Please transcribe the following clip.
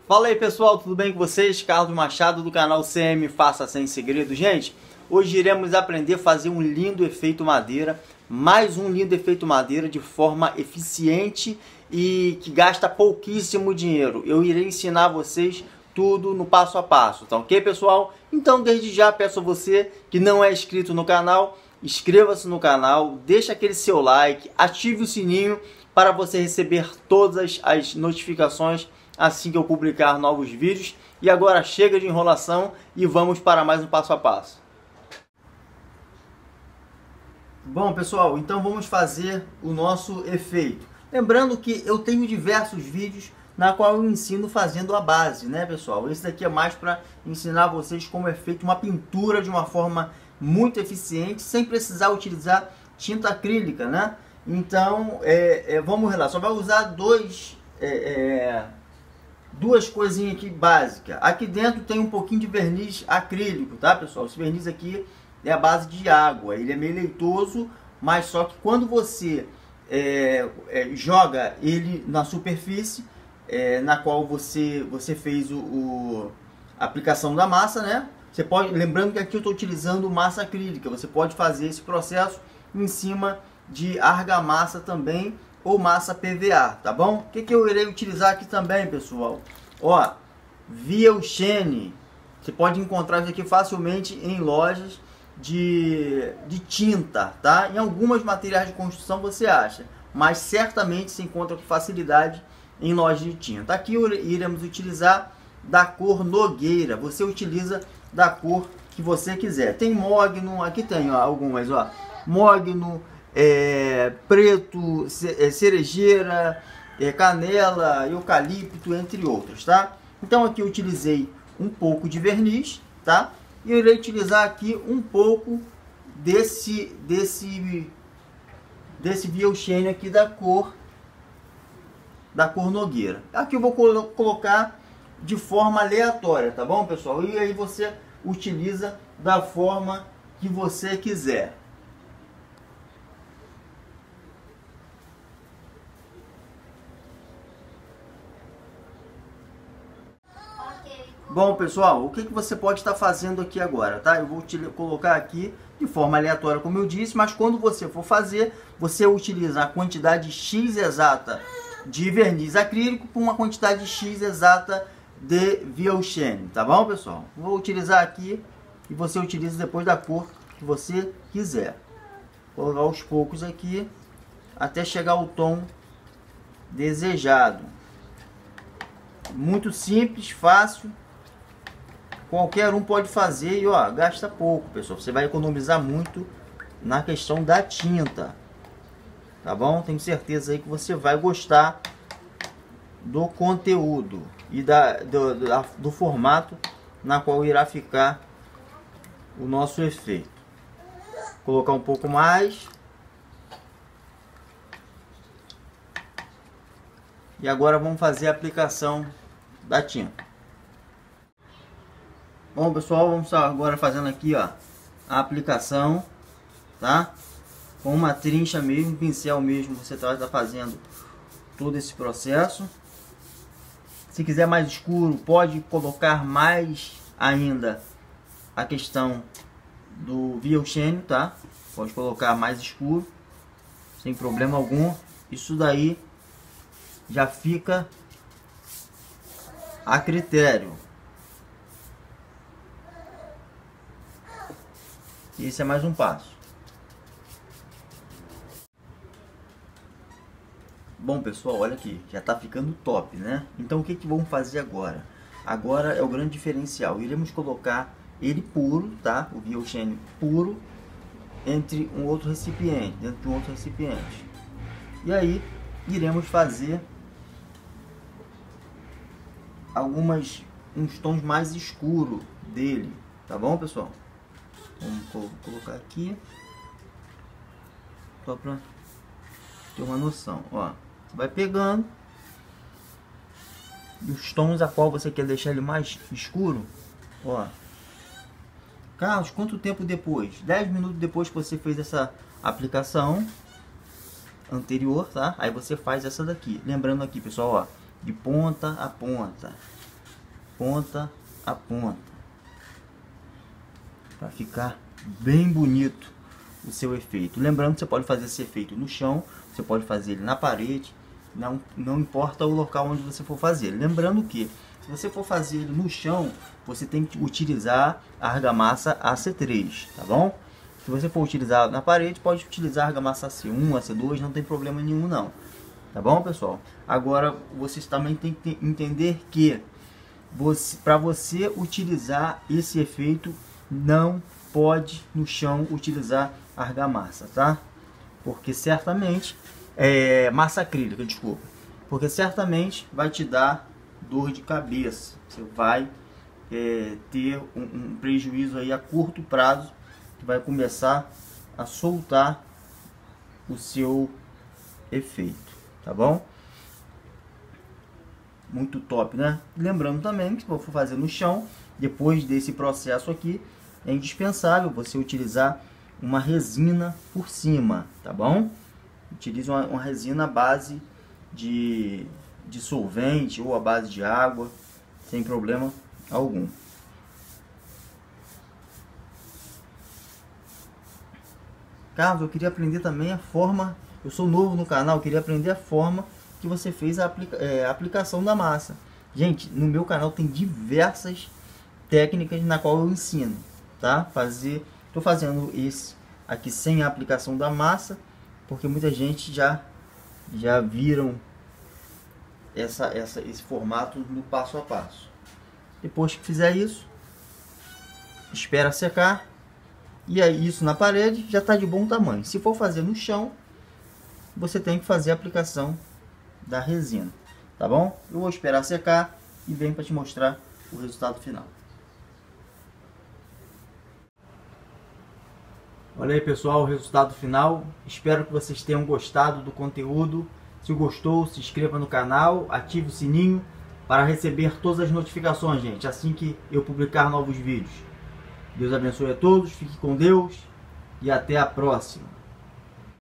Fala aí pessoal, tudo bem com vocês? Carlos Machado do canal CM Faça Sem Segredo. Gente, hoje iremos aprender a fazer um lindo efeito madeira, mais um lindo efeito madeira de forma eficiente e que gasta pouquíssimo dinheiro. Eu irei ensinar vocês tudo no passo a passo, tá ok pessoal? Então desde já peço a você que não é inscrito no canal, inscreva-se no canal, deixa aquele seu like, ative o sininho para você receber todas as notificações assim que eu publicar novos vídeos. E agora chega de enrolação e vamos para mais um passo a passo. Bom pessoal, então vamos fazer o nosso efeito. Lembrando que eu tenho diversos vídeos na qual eu ensino fazendo a base, né pessoal? Esse daqui é mais para ensinar vocês como é feita uma pintura de uma forma muito eficiente, sem precisar utilizar tinta acrílica, né? Então, vamos lá, só vai usar duas coisinhas aqui básicas. Aqui dentro tem um pouquinho de verniz acrílico, tá pessoal? Esse verniz aqui é a base de água, ele é meio leitoso, mas só que quando você joga ele na superfície na qual você fez a aplicação da massa, né? Você pode, lembrando que aqui eu estou utilizando massa acrílica, você pode fazer esse processo em cima de argamassa também, ou massa PVA, tá bom? O que eu irei utilizar aqui também, pessoal? Ó, Vieuxene, você pode encontrar isso aqui facilmente em lojas de tinta, tá? Em algumas materiais de construção você acha, mas certamente se encontra com facilidade em lojas de tinta. Aqui iremos utilizar da cor Nogueira, você utiliza da cor que você quiser. Tem mogno, aqui tem ó, algumas, ó, mogno, preto, cerejeira, canela, eucalipto, entre outros, tá? Então aqui eu utilizei um pouco de verniz, tá? E eu irei utilizar aqui um pouco desse Vieuxene aqui da cor Nogueira. Aqui eu vou colocar de forma aleatória, tá bom, pessoal? E aí você utiliza da forma que você quiser. Bom pessoal, o que você pode estar fazendo aqui agora, tá? Eu vou colocar aqui de forma aleatória, como eu disse, mas quando você for fazer, você utiliza a quantidade X exata de verniz acrílico por uma quantidade X exata de Vieuxene, tá bom pessoal? Vou utilizar aqui e você utiliza depois da cor que você quiser. Vou colocar aos poucos aqui até chegar ao tom desejado. Muito simples, fácil. Qualquer um pode fazer e ó, gasta pouco, pessoal. Você vai economizar muito na questão da tinta, tá bom? Tenho certeza aí que você vai gostar do conteúdo e do formato na qual irá ficar o nosso efeito. Vou colocar um pouco mais. E agora vamos fazer a aplicação da tinta. Bom pessoal, vamos agora fazendo aqui ó, a aplicação, tá? Com uma trincha mesmo, um pincel mesmo, você vai estar fazendo todo esse processo. Se quiser mais escuro, pode colocar mais ainda a questão do Vieuxene, tá? Pode colocar mais escuro, sem problema algum. Isso daí já fica a critério. Esse é mais um passo. Bom pessoal, olha aqui, já está ficando top, né? Então o que vamos fazer agora? Agora é o grande diferencial. Iremos colocar ele puro, tá? O Vieuxene puro entre um outro recipiente, dentro de um outro recipiente. E aí iremos fazer uns tons mais escuros dele, tá bom pessoal? Vamos colocar aqui só para ter uma noção, ó. Você vai pegando os tons a qual você quer deixar ele mais escuro, ó. Carlos, quanto tempo depois? 10 minutos depois que você fez essa aplicação anterior, tá? Aí você faz essa daqui. Lembrando aqui, pessoal, ó, de ponta a ponta. ponta a ponta, para ficar bem bonito o seu efeito. Lembrando que você pode fazer esse efeito no chão, você pode fazer ele na parede, não importa o local onde você for fazer. Lembrando que se você for fazer ele no chão, você tem que utilizar a argamassa AC3, tá bom? Se você for utilizar na parede, pode utilizar a argamassa AC1, AC2, não tem problema nenhum não. Tá bom, pessoal? Agora, vocês também têm que entender que para você utilizar esse efeito, não pode no chão utilizar argamassa, tá? Porque certamente, massa acrílica, desculpa. Porque certamente vai te dar dor de cabeça. Você vai ter um prejuízo aí a curto prazo, que vai começar a soltar o seu efeito, tá bom? Muito top, né? Lembrando também que se for fazer no chão, depois desse processo aqui, é indispensável você utilizar uma resina por cima, tá bom? Utilize uma resina à base de solvente ou à base de água, sem problema algum. Carlos, eu queria aprender também a forma, eu sou novo no canal, eu queria aprender a forma que você fez a aplicação da massa. Gente, no meu canal tem diversas técnicas na qual eu ensino, tá? Tô fazendo esse aqui sem a aplicação da massa, porque muita gente já viram esse formato no passo a passo. Depois que fizer isso, espera secar, e aí isso na parede já está de bom tamanho. Se for fazer no chão, você tem que fazer a aplicação da resina, tá bom? Eu vou esperar secar e venho para te mostrar o resultado final. Olha aí, pessoal, o resultado final. Espero que vocês tenham gostado do conteúdo. Se gostou, se inscreva no canal, ative o sininho para receber todas as notificações, gente, assim que eu publicar novos vídeos. Deus abençoe a todos, fique com Deus e até a próxima.